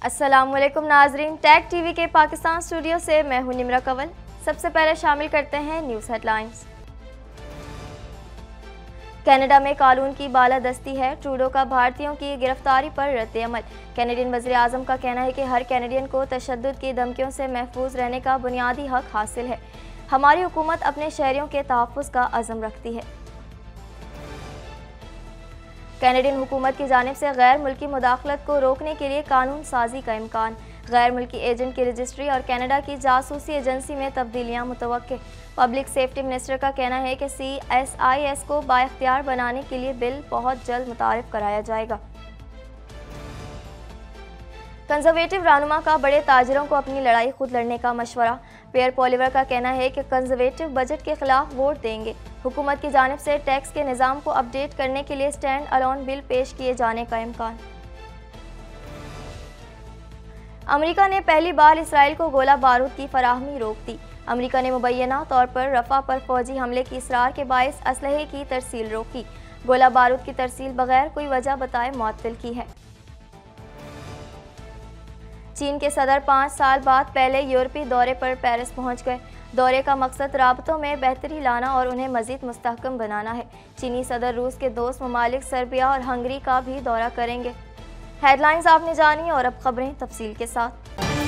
अस्सलामुअलैकुम नाजरीन, tag TV के पाकिस्तान स्टूडियो से मैं हूं निमरा कंवल। सबसे पहले शामिल करते हैं न्यूज़ हेडलाइंस। कनाडा में कानून की बालादस्ती है, ट्रूडो का भारतीयों की गिरफ्तारी पर रद्द-ए-अमल। कैनेडियन वज़ीर आज़म का कहना है कि हर कैनेडियन को तशद्दुद की धमकियों से महफूज रहने का बुनियादी हक हासिल है। हमारी हुकूमत अपने शहरियों के तहफ़्फ़ुज़ का अज़्म रखती है। कैनेडियन हुकूमत की जानिब से गैर मुल्की मुदाखलत को रोकने के लिए कानून साजी का इम्कान। गैर मुल्की एजेंट की रजिस्ट्री और कनाडा की जासूसी एजेंसी में तब्दीलियाँ मुतवक्के। पब्लिक सेफ्टी मिनिस्टर का कहना है कि CSIS को बाइख्तियार बनाने के लिए बिल बहुत जल्द मुतारिफ कराया जाएगा। कंजर्वेटिव रहनुमा का बड़े ताजिरों को अपनी लड़ाई खुद लड़ने का मशवरा। पियर पॉलिवर का कहना है कि कंजर्वेटिव बजट के खिलाफ वोट देंगे। हुकूमत की जानिब से टैक्स के निज़ाम को अपडेट करने के लिए स्टैंड अलोन बिल पेश किए जाने का इम्कान। अमेरिका ने पहली बार इसराइल को गोला बारूद की फराहमी रोक दी। अमेरिका ने मुबैना तौर पर रफ़ा पर फौजी हमले की इसरार के बायस असलहे की तरसील रोकी। गोला बारूद की तरसील बगैर कोई वजह बताए मुअत्तल की है। चीन के सदर 5 साल बाद पहले यूरोपीय दौरे पर पेरिस पहुंच गए। दौरे का मकसद राबतों में बेहतरी लाना और उन्हें मज़ीद मुस्तहकम बनाना है। चीनी सदर रूस के दोस्त ममालिक सर्बिया और हंगरी का भी दौरा करेंगे। हेडलाइंस आपने जानी और अब खबरें तफसील के साथ।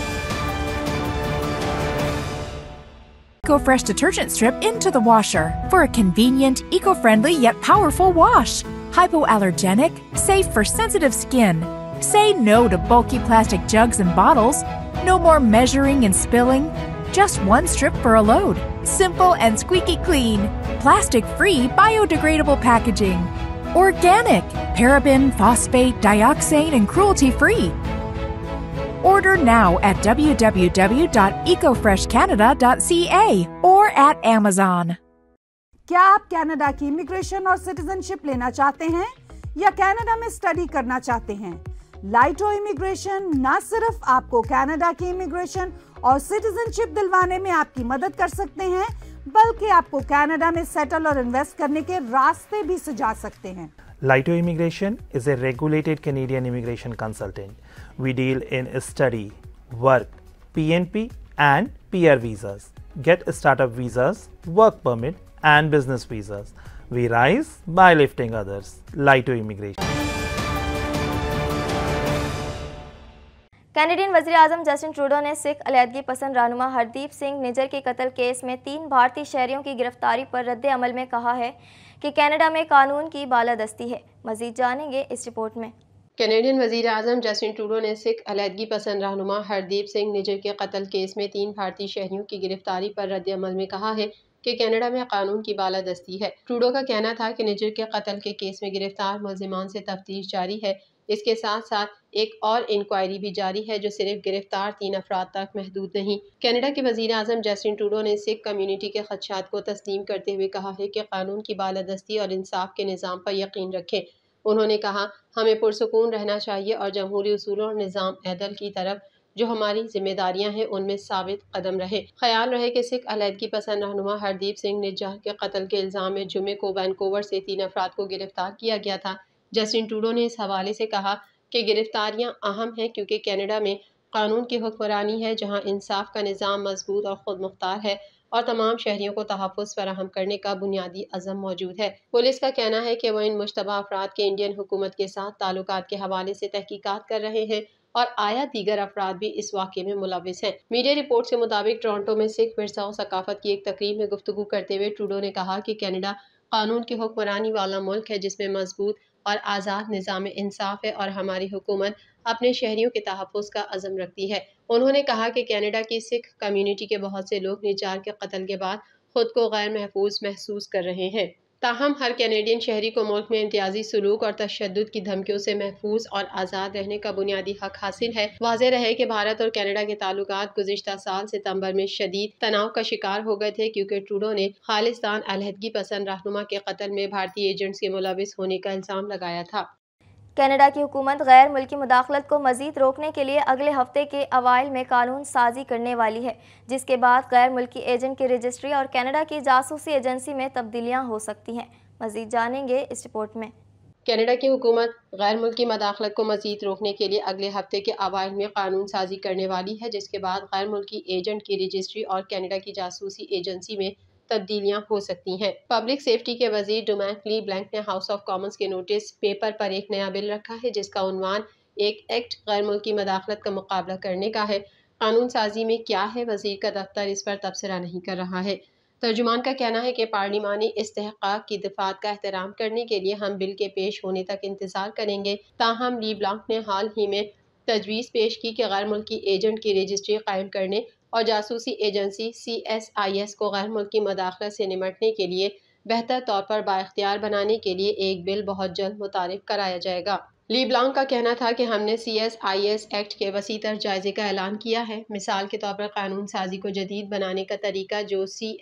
EcoFresh detergent strip into the washer for a convenient, eco-friendly yet powerful wash. Hypoallergenic, safe for sensitive skin. Say no to bulky plastic jugs and bottles. No more measuring and spilling. Just one strip for a load. Simple and squeaky clean. Plastic-free, biodegradable packaging. Organic, paraben, phosphate, dioxane, and cruelty-free. Order now at www.ecofreshcanada.ca or at Amazon. क्या आप Canada की immigration और citizenship लेना चाहते हैं या Canada में study करना चाहते हैं? लाइटो इमिग्रेशन न सिर्फ आपको कनाडा की इमिग्रेशन और सिटीजनशिप दिलवाने में आपकी मदद कर सकते हैं, बल्कि आपको कनाडा में सेटल और इन्वेस्ट करने के रास्ते भी सुझा सकते हैं। Laito Immigration is a regulated Canadian immigration consultant. We deal in study, work, PNP and PR visas. Get startup visas, work permit and business visas. We rise by lifting others. Laito Immigration. Canadian वज़ीर आज़म Justin Trudeau ने सिख अलहदगी पसंद रहनुमा हरदीप सिंह निज्जर के कत्ल case में 3 भारतीय शहरियों की गिरफ्तारी पर रद्द अमल में कहा है कि कनाडा में कानून की बालादस्ती है। मज़ीद जानेंगे इस रिपोर्ट में। कैनेडियन वज़ीर आज़म जस्टिन ट्रूडो ने सिख अलहदगी पसंद रहनुमा हरदीप सिंह निज्जर के कत्ल केस में 3 भारतीय शहरियों की गिरफ्तारी पर रद्द अमल में कहा है कि कनाडा में कानून की बालादस्ती है। ट्रूडो का कहना था कि निज्जर के कत्ल के केस में गिरफ्तार मुल्ज़िमान से तफ्तीश जारी है। इसके साथ साथ एक और इंक्वायरी भी जारी है जो सिर्फ गिरफ्तार 3 अफराद तक महदूद नहीं। कनाडा के वज़ीर आज़म जस्टिन ट्रूडो ने सिख कम्युनिटी के खदशात को तस्लीम करते हुए कहा है कि कानून की बालादस्ती और इंसाफ के निज़ाम पर यकीन रखें। उन्होंने कहा, हमें पुरसुकून रहना चाहिए और जमहूरी उसूलों और निज़ाम अदल की तरफ जो हमारी जिम्मेदारियां हैं उनमें साबित कदम रहे। ख्याल रहे कि सिख अलहदगी पसंद रहनुमा हरदीप सिंह निज्जर के कत्ल के इल्ज़ाम में जुमे को वैनकूवर से 3 अफराद को गिरफ्तार किया गया था। जस्टिन ट्रूडो ने इस हवाले से कहा कि गिरफ्तारियां अहम हैं क्योंकि कनाडा में कानून की हुक्मरानी है जहां इंसाफ का निज़ाम मजबूत और खुद मुख्तार है और तमाम शहरियों को तहफ़्फ़ुज़ फराहम करने का बुनियादी अज़म मौजूद है। पुलिस का कहना है कि वह इन मुश्तबा अफराद के इंडियन हुकूमत के साथ ताल्लुकात के हवाले से तहकीकात कर रहे हैं और आया दीगर अफराद भी इस वाक़े में मुलविस हैं। मीडिया रिपोर्ट के मुताबिक टोरंटो में सिख विरसा और सकाफत की एक तकरीब में गुफ्तगू करते हुए ट्रूडो ने कहा कि कनाडा कानून की हुक्मरानी वाला मुल्क है जिसमें मजबूत और आज़ाद निज़ाम इंसाफ है और हमारी हुकूमत अपने शहरियों के तहफ़्फ़ुज़ का अज़म रखती है। उन्होंने कहा कि कनाडा की सिख कम्युनिटी के बहुत से लोग निज्जार के कत्ल के बाद खुद को गैर महफूज महसूस कर रहे हैं। ताहम हर कैनेडियन शहरी को मुल्क में इम्तियाजी सलूक और तशद्दुद की धमकियों से महफूज और आज़ाद रहने का बुनियादी हक हासिल है। वाज़ेह रहे कि भारत और कनाडा के ताल्लुकात गुज़िश्ता साल सितंबर में शदीद तनाव का शिकार हो गए थे क्योंकि ट्रूडो ने खालिस्तान अलहदगी पसंद रहनुमा के कत्ल में भारतीय एजेंट्स के मुलविस होने का इल्ज़ाम लगाया था। कनाडा की हुकूमत गैर मुल्की मुदाखलत को मज़ीद रोकने के लिए अगले हफ्ते के अवाइल में कानून साजी करने वाली है, जिसके बाद गैर मुल्की एजेंट की रजिस्ट्री और कनाडा की जासूसी एजेंसी में तब्दीलियाँ हो सकती हैं। मज़ीद जानेंगे इस रिपोर्ट में। कनाडा की हुकूमत गैर मुल्की मदाखलत को मज़ीद रोकने के लिए अगले हफ्ते के अवाइल में कानून साजी करने वाली है, जिसके बाद गैर मुल्की एजेंट की रजिस्ट्री और कनाडा की जासूसी एजेंसी में तब्दीलियां हो सकती हैं। पब्लिक सेफ्टी के वजीर डोमैन ली ब्लैंक ने हाउस ऑफ कॉमन्स के नोटिस पेपर पर एक नया बिल रखा है, जिसका उन्वान एक एक्ट गैर मुल्की मदाखलत का मुकाबला करने का है। कानून साजी में क्या है, वजीर का दफ्तर इस पर तबसरा नहीं कर रहा है। तर्जुमान का कहना है कि पार्लिमानी इस्तेहकाक की दफात का एहतराम करने के लिए हम बिल के पेश होने तक इंतजार करेंगे। ताहम ली ब्लैंक ने हाल ही में तजवीज़ पेश की कि गैर मुल्की एजेंट की रजिस्ट्री कायम करने और जासूसी एजेंसी CSIS को गैर मुल्की मदाखलत से निमटने के लिए बेहतर तौर पर बाइख्तियार बनाने के लिए एक बिल बहुत जल्द मुतारिफ कराया जाएगा। ली ब्लैंक का कहना था कि हमने CSIS एक्ट के वसीतर जायजे का ऐलान किया है। मिसाल के तौर पर कानून साजी को जदीद बनाने का तरीका जो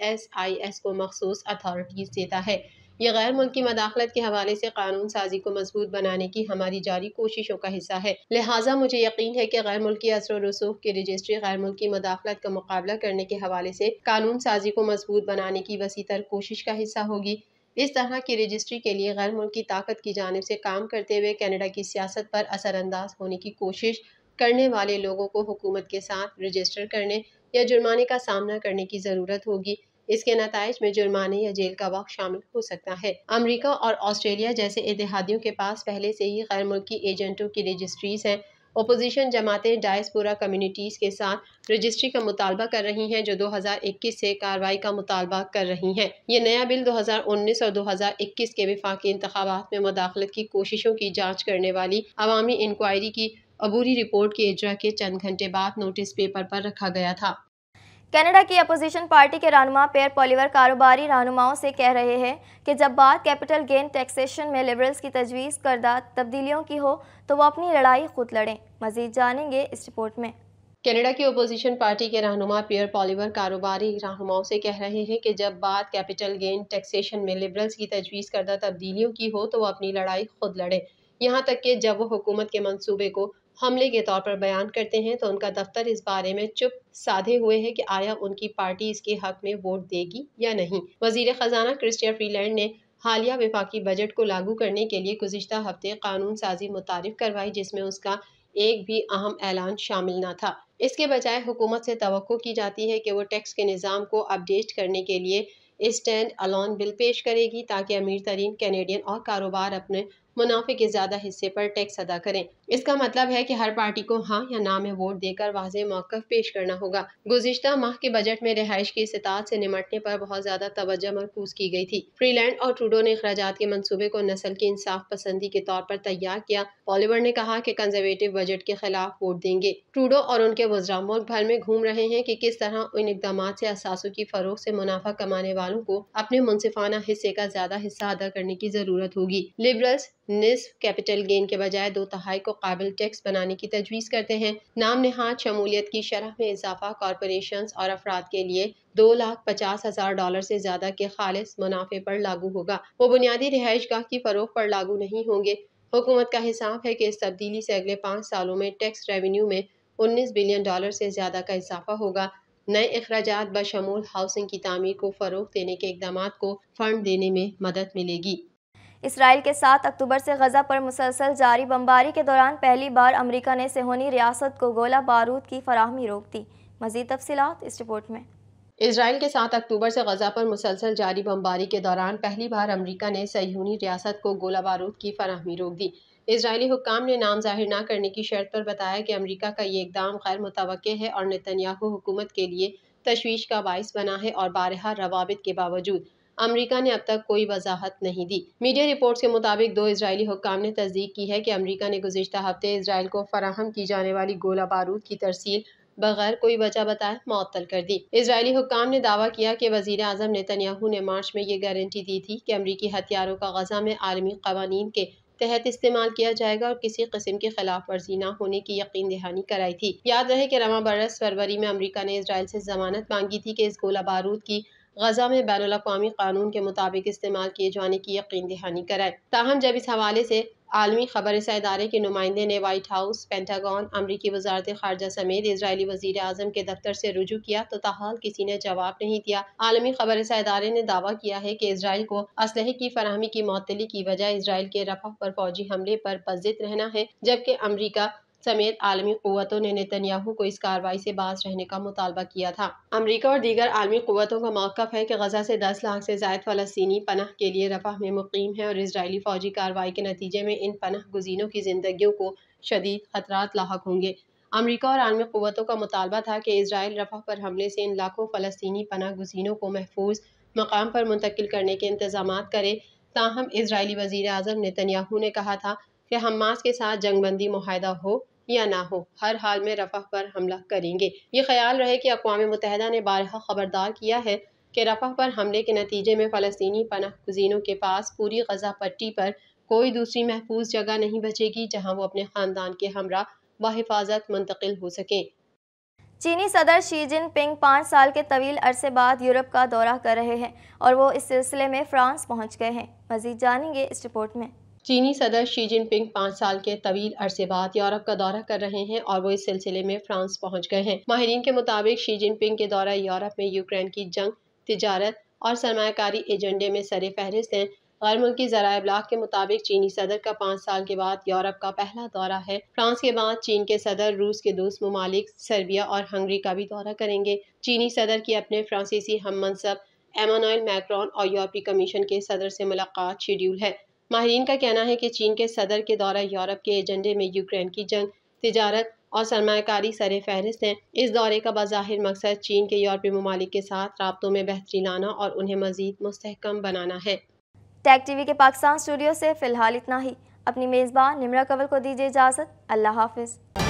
CSIS को मखसूस अथॉरिटीज़ देता है। यह गैर मुल्की मदाखलत के हवाले से कानून साजी को मजबूत बनाने की हमारी जारी कोशिशों का हिस्सा है। लिहाजा मुझे यकीन है कि गैर मुल्की असर व रसूख की रजिस्ट्री गैर मुल्की मदाखलत का मुकाबला करने के हवाले से कानून साजी को मजबूत बनाने की वसीतर कोशिश का हिस्सा होगी। इस तरह की रजिस्ट्री के लिए गैर मुल्की ताकत की जानिब से काम करते हुए कनाडा की सियासत पर असरअंदाज होने की कोशिश करने वाले लोगों को हुकूमत के साथ रजिस्टर करने या जुर्माने का सामना करने की ज़रूरत होगी। इसके नताइज में जुर्माने या जेल का वक्त शामिल हो सकता है। अमेरिका और ऑस्ट्रेलिया जैसे इत्तेहादियों के पास पहले से ही गैर मुल्की एजेंटों की रजिस्ट्रीज हैं। अपोजिशन जमातें डायस्पोरा कम्युनिटीज़ के साथ रजिस्ट्री का मुतालबा कर रही हैं, जो 2021 से कार्रवाई का मुतालबा कर रही हैं। ये नया बिल 2019 और 2021 के वफाकी इंतखाबात में मुदाखलत की कोशिशों की जाँच करने वाली अवामी इंक्वायरी की अबूरी रिपोर्ट के इजरा के चंद घंटे बाद नोटिस पेपर पर रखा गया था। कनाडा की अपोजिशन पार्टी के रहनुमा पेयर पॉलिवर कारोबारी रहनुमाओं से कह रहे हैं कि जब बात कैपिटल गेन टैक्सेशन में लिबरल्स की तजवीज़ करदा तब्दीलियों की हो तो वो अपनी लड़ाई खुद लड़ें। मज़ीद जानेंगे इस रिपोर्ट में। कनाडा की अपोजिशन पार्टी के रहनुमा पियर पॉलिवर कारोबारी रहनुमाओं से कह रहे हैं कि जब बात कैपिटल गेन टैक्सेशन में लिबरल्स की तजवीज़ करदा तब्दीलियों की हो तो वो अपनी लड़ाई खुद लड़ें। यहाँ तक कि जब वो हुकूमत के मंसूबे को हमले के तौर पर बयान करते हैं तो उनका दफ्तर इस बारे में चुप साधे हुए है कि आया उनकी पार्टी इसके हक में वोट देगी या नहीं। वजीर खजाना क्रिस्टिया फ्रीलैंड ने हालिया वफाकी बजट को लागू करने के लिए गुज़िश्ता हफ्ते कानून साजी मुतारिफ करवाई, जिसमें उसका एक भी अहम ऐलान शामिल न था। इसके बजाय हुकूमत से तवक्को की जाती है कि वो टैक्स के निज़ाम को अपडेट करने के लिए स्टैंड अलोन बिल पेश करेगी ताकि अमीर तरीन कैनेडियन और कारोबार अपने मुनाफे के ज़्यादा हिस्से पर टैक्स अदा करें। इसका मतलब है कि हर पार्टी को हाँ या ना में वोट देकर वाज़े मौक़िफ़ पेश करना होगा। गुज़िश्ता माह के बजट में रिहाइश की इस्तात से निमटने पर बहुत ज़्यादा तवज्जो मरकूज़ की गई थी। फ्रीलैंड और ट्रूडो ने अखराजात के मंसूबे को नस्ल की इंसाफ पसंदी के तौर पर तैयार किया। पॉलिवर ने कहा कि कंजर्वेटिव बजट के खिलाफ वोट देंगे। ट्रूडो और उनके वज़रा मुल्क भर में घूम रहे हैं कि किस तरह इन इक़दाम से असासों की फ़रोग़ से मुनाफा कमाने वालों को अपने मुनसिफाना हिस्से का ज़्यादा हिस्सा अदा करने की ज़रूरत होगी। लिबरल्स निस्फ कैपिटल गेन के बजाय 2/3 को काबिल टैक्स बनाने की तजवीज़ करते हैं। नाम नहाद शमूलियत की शरह में इजाफा कॉरपोरेशंस और अफराद के लिए $250,000 से ज़्यादा के खालिस मुनाफे पर लागू होगा। वो बुनियादी रिहाइश गाह की फ़रोग़ पर लागू नहीं होंगे। हुकूमत का हिसाब है कि इस तब्दीली से अगले 5 सालों में टैक्स रेवेन्यू में $19 बिलियन से ज़्यादा का इजाफा होगा। नए अखराजात बशमूल हाउसिंग की तामीर को फ़रोग़ देने के इक़दाम को फंड देने में मदद मिलेगी। इसराइल के 7 अक्टूबर से गज़ा पर मुसलसल जारी बमबारी के दौरान पहली बार अमेरिका ने सेहोनी रियासत को गोला बारूद की फराहमी रोक दी। मज़ीद तफसीलात इस रिपोर्ट में। इसराइल के 7 अक्टूबर से गज़ा पर मुसलसल जारी बमबारी के दौरान पहली बार अमेरिका ने सह्यूनी रियासत को गोला बारूद की फराहमी रोक दी। इजरायली हुक्काम ने नाम जाहिर न करने की शर्त पर बताया कि अमेरिका का ये इक़दाम गैर मुतवक्के है और नेतन्याहू हुकूमत के लिए तशवीश का बाइस बना है और बारहा रवाबित के बावजूद अमेरिका ने अब तक कोई वजाहत नहीं दी। मीडिया रिपोर्ट्स के मुताबिक 2 इजरायली हुक्काम ने तस्दीक की है कि अमेरिका ने गुज़िश्ता हफ्ते इसराइल को फराहम की जाने वाली गोला बारूद की तरसील बगैर कोई वजह बताए मअतल कर दी। इजरायली हुक्काम ने दावा किया कि वज़ीर आज़म नेतन्याहू ने मार्च में ये गारंटी दी थी कि अमरीकी हथियारों का गज़ा में आलमी क़वानीन के तहत इस्तेमाल किया जाएगा और किसी किस्म की खिलाफ वर्जी न होने की यकीन दहानी कराई थी। याद रहे कि रवा बरस फरवरी में अमेरिका ने इसराइल से जमानत मांगी थी कि इस गोला बारूद की गजा में बैनुल अक़वामी कानून के मुताबिक इस्तेमाल किए जाने की यकीन दहानी कराए। ताहम जब इस हवाले से आलमी खबरसा इदारे के नुमाइंदे ने वाइट हाउस, पेंटागन, अमरीकी वजारत खारजा समेत इजरायली वजीर आजम के दफ्तर से रुजू किया तो ताहाल किसी ने जवाब नहीं दिया। आलमी खबरसा इदारे ने दावा किया है कि इसराइल को असलहे की फराहमी की मअतली की वजह इसराइल के रफह पर फौजी हमले पर बज़िद रहना है, जबकि अमरीका समेत आलमी कुव्वतों ने नेतन्याहू को इस कार्रवाई से बाज रहने का मुतालबा किया था। अमरीका और दीगर आलमी कुव्वतों का मौक़िफ़ है कि गजा से 10 लाख से ज़ायद फ़लस्तीनी पनाह के लिए रफ़ह में मुक़ीम है और इसराइली फ़ौजी कार्रवाई के नतीजे में इन पनाह गुज़ीनों की ज़िंदगियों को शदीद ख़तरात लाहक होंगे। अमरीका और आलमी कुव्वतों का मुतालबा था कि इसराइल रफ़ह पर हमले से इन लाखों फ़लस्तीनी पनाह गुज़ीनों को महफूज मकाम पर मुंतकिल करने के इंतज़ामात करे। ताहम इसराइली वज़ीर आज़म नेतन्याहू ने कहा था कि हमास के साथ जंगबंदी मुआहदा हो या ना हो, हर हाल में रफ़ह पर हमला करेंगे। ये ख्याल रहे कि अक़वाम मुत्तहिदा ने बारहा खबरदार किया है कि रफ़ह पर हमले के नतीजे में फ़लस्तीनी पनाह गुज़ीनों के पास पूरी गजा पट्टी पर कोई दूसरी महफूज जगह नहीं बचेगी जहाँ वो अपने ख़ानदान के हमरा बाहिफाजत मुंतकिल हो सकें। चीनी सदर शी जिनपिंग 5 साल के तवील अरसे बाद यूरोप का दौरा कर रहे हैं और वो इस सिलसिले में फ्रांस पहुँच गए हैं। मज़ीद जानेंगे इस रिपोर्ट में। चीनी सदर शी जिनपिंग 5 साल के तवील अरसे बाद यूरोप का दौरा कर रहे हैं और वो इस सिलसिले में फ्रांस पहुंच गए हैं। माहिरीन के मुताबिक शी जिनपिंग के दौरा यूरोप में यूक्रेन की जंग, तिजारत और सरमायाकारी एजेंडे में सरे फहरिस्त हैं। गैर मुल्की ज़राए इब्लाग के मुताबिक चीनी सदर का 5 साल के बाद यूरोप का पहला दौरा है। फ्रांस के बाद चीन के सदर रूस के दोस्त ममालिक सर्बिया और हंगरी का भी दौरा करेंगे। चीनी सदर की अपने फ्रांसीसी हम मनसब एमानुएल मैक्रोन और यूरोपीय कमीशन के सदर से मुलाकात शेड्यूल है। माहिरीन का कहना है कि चीन के सदर के दौरा यूरोप के एजेंडे में यूक्रेन की जंग, तिजारत और सरमायाकारी सरे फहरिस्त हैं। इस दौरे का बाज़ाहिर मकसद चीन के यूरोपीय ममालिक के साथ राब्तों में बेहतरी लाना और उन्हें मज़ीद मुस्तहकम बनाना है। टैग टीवी के पाकिस्तान स्टूडियो से फ़िलहाल इतना ही। अपनी मेज़बान निम्रा कंवल को दीजिए इजाज़त। अल्लाह हाफ़िज़।